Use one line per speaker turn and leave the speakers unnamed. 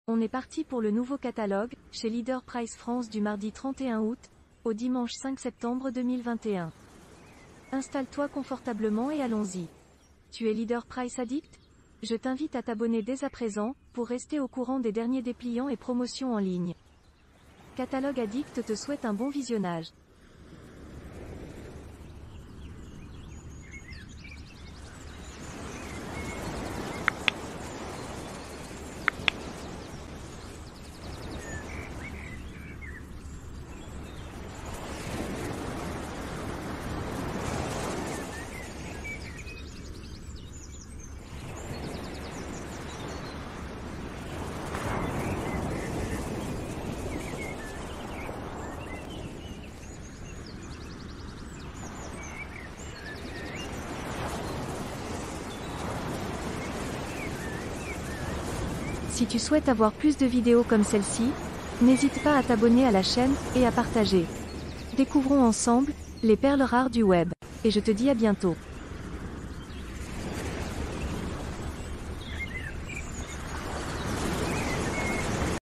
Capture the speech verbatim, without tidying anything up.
On est parti pour le nouveau catalogue, chez Leader Price France du mardi trente et un août, au dimanche cinq septembre deux mille vingt et un. Installe-toi confortablement et allons-y. Tu es Leader Price addict? Je t'invite à t'abonner dès à présent, pour rester au courant des derniers dépliants et promotions en ligne. Catalogue Addict te souhaite un bon visionnage. Si tu souhaites avoir plus de vidéos comme celle-ci, n'hésite pas à t'abonner à la chaîne, et à partager. Découvrons ensemble, les perles rares du web. Et je te dis à bientôt.